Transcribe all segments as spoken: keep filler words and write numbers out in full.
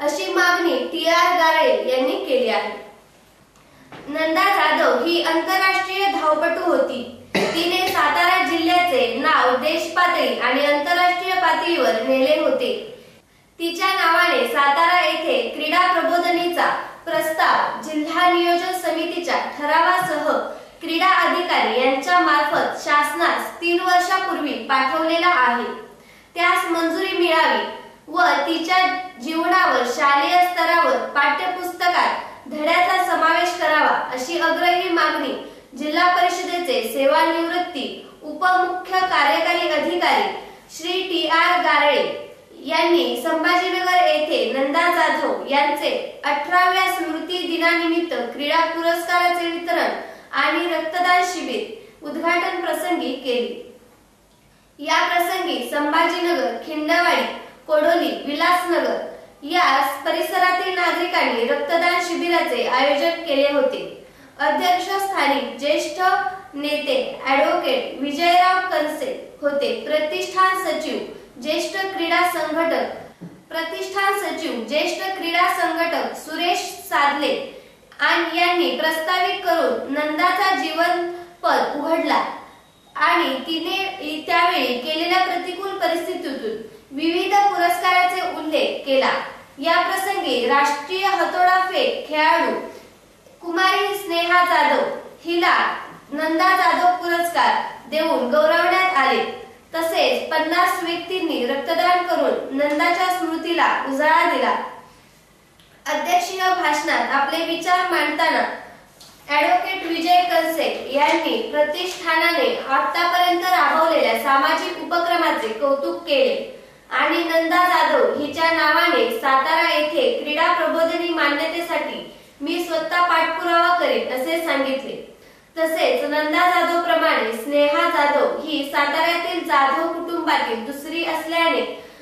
अशी मागणी T R गाळे यांनी केली आहे। नंदा जाधव ही आंतरराष्ट्रीय धावपटू होती। तिने सातारा जिल्ह्याचे नाव देशपातळी आणि आंतरराष्ट्रीय पातळीवर नेले होते। तिच्या नावाने सातारा येथे क्रीडा प्रबोधिनीचा प्रस्ताव जिल्हा नियोजन समितीच्या ठरावासह क्रीडा अधिकारी यांच्या मार्फत शासनास तीन वर्षापूर्वी पाठवलेला आहे। त्यास मंजुरी मिळावी व तिच्या जीवनावर शालेय स्तरावर पाठ्यपुस्तकात धड्याचा समावेश करावा अशी आग्रही मागणी जिल्हा परिषदेचे सेवानिवृत्ती उपमुख्य कार्यकारी अधिकारी श्री टी आर गाळे यांनी संभाजीनगर येथे नंदा जाधव यांचे अठराव्या स्मृती दिनानिमित्त क्रीडा पुरस्काराचे वितरण आणि रक्तदान शिबिर उद्घाटन प्रसंगी केले। या प्रसंगी संभाजीनगर, खिंडवाडी, कोडोली, विलासनगर या परिसरातील नागरिकांनी रक्तदान शिबिराचे आयोजन केले होते। अध्यक्षस्थानी ज्येष्ठ नेते ॲडव्होकेट विजयराव कनसे होते। प्रतिष्ठान सचिव ज्येष्ठ क्रीडा संघटक प्रतिष्ठान सचिव ज्येष्ठ क्रीडा संघटक सुरेश सादले आणि यांनी प्रस्तावित करून नंदाचा जीवनपद उघडला आणि तिने त्यावेळी केलेल्या प्रतिकूल परिस्थितीतून विविध पुरस्काराचे उल्लेख केला। या प्रसंगी राष्ट्रीय हातोडा फेक खेळाडू कुमारी स्नेहा जाधव हिला नंदा जाधव पुरस्कार देऊन गौरवण्यात आले। तसेच पन्नास व्यक्तींनी रक्तदान करून नंदाच्या स्मृतीला उजाळा दिला। अध्यक्षीय भाषणात आपले विचार मांडताना ॲडव्होकेट विजय कनसे यांनी प्रतिष्ठानाने आतापर्यंत राबवलेल्या सामाजिक उपक्रमाचे कौतुक केले आणि नंदा जाधव हिच्या नावाने सातारा येथे क्रीडा प्रबोधिनी मान्यतेसाठी मी स्वतः पाठपुरावा करेन असे सांगितले। तसेच नंदा जाधव प्रमाणे स्नेहा जाधव ही साताऱ्यातील जाधव कुटुंबातील दुसरी असल्याने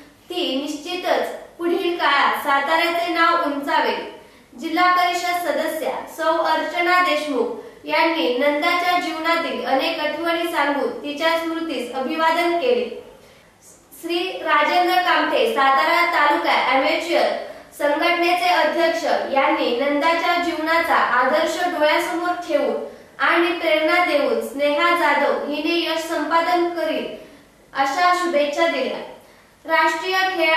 ती निश्चितच पुढील काळात साताऱ्याचे नाव उंचावेल। जिल्हा परिषद सदस्या सौ अर्चना देशमुख यांनी नंदाच्या जीवनातील अनेक आठवणी सांगून तिच्या स्मृतीस अभिवादन केले। श्री राजेंद्र कामठे सातारा तालुका अॅमेच्युअर संघटनेचे अध्यक्ष यांनी नंदाच्या जीवनाचा आदर्श डोळ्यासमोर ठेवून आणि प्रेरणा देऊन स्नेहा जाधव हिने यश संपादन करील अशा शुभेच्छा दिल्या। राष्ट्रीय खेळ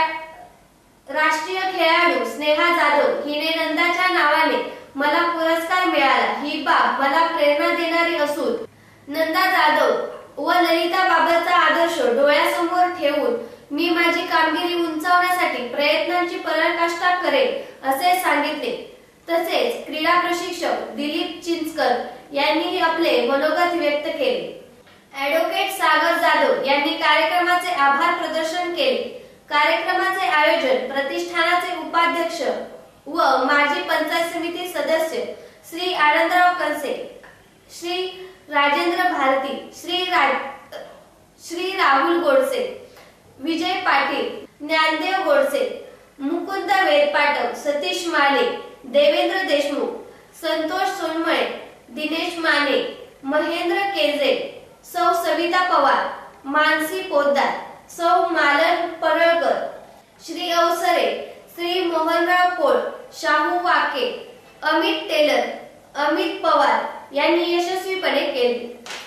राष्ट्रीय खेळाडू स्नेहा जाधव हिने नंदाच्या नावाने मला पुरस्कार मिळाला ही बाब मला प्रेरणा देणारी असून नंदा जाधव व ललिता बाबरचा आदर्श डोळ्यासमोर ठेवून मी माझी कामगिरी उंचावण्यासाठी प्रयत्नांची पराकाष्ठा करेन असे सांगितले। तसेच क्रीडा प्रशिक्षक दिलीप चिंचकर यांनी आपले मनोगत व्यक्त केले। ॲडव्होकेट सागर जाधव यांनी कार्यक्रमाचे आभार प्रदर्शन केले। कार्यक्रमाचे आयोजन प्रतिष्ठानाचे उपाध्यक्ष व माजी पंचायत समिती सदस्य श्री आनंदराव कनसे, श्री राजेंद्र भारती, श्री राज श्री राहुल गोडसे, विजय पाटील, ज्ञानदेव गोडसे, मुकुंद वेदपाटक, सतीश माने, देवेंद्र देशमुख, संतोष सोनमळे, दिनेश माने, महेंद्र केंद्रे, सौ सविता पवार, मानसी पोद्दार, सौ मालन परळकर, श्री अवसरे, श्री मोहनराव कोळ, शाहू वाके, अमित टेलर, अमित पवार यांनी यशस्वीपणे केले।